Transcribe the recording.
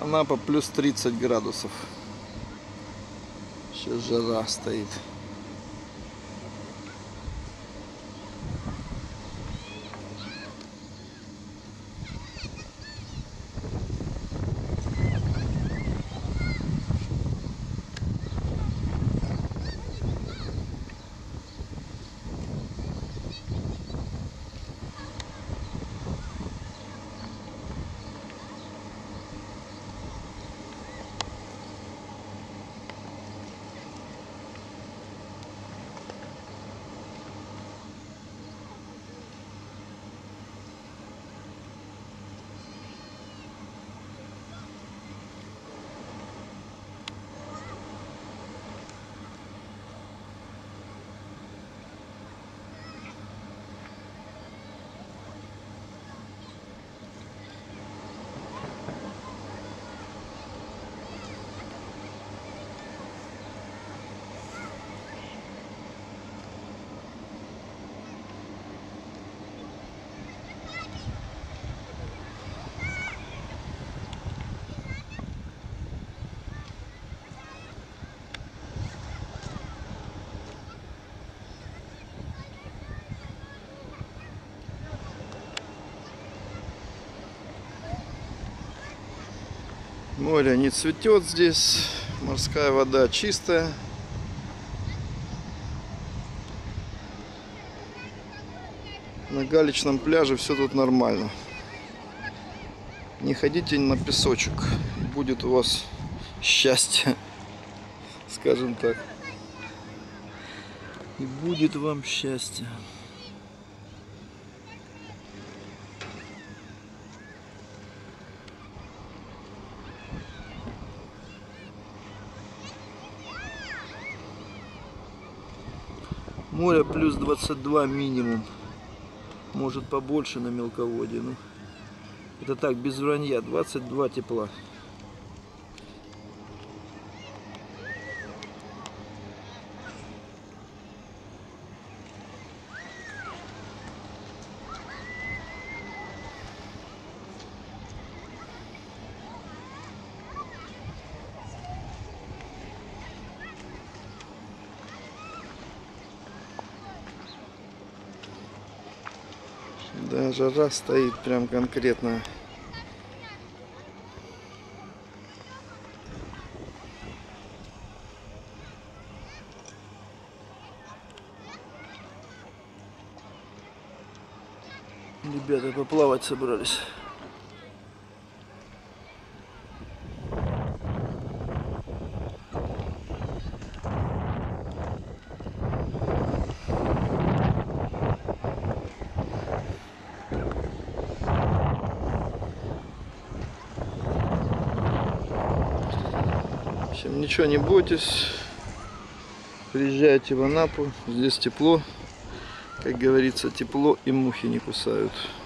Анапа плюс 30 градусов. Сейчас жара стоит. Море не цветет здесь, морская вода чистая. На галечном пляже все тут нормально. Не ходите на песочек, будет у вас счастье, скажем так. И будет вам счастье. Море плюс 22 минимум. Может побольше на мелководье. Ну, это так, без вранья. 22 тепла. Да, жара стоит прям конкретно. Ребята поплавать собрались. В общем, ничего не бойтесь, приезжайте в Анапу, здесь тепло, как говорится, тепло и мухи не кусают.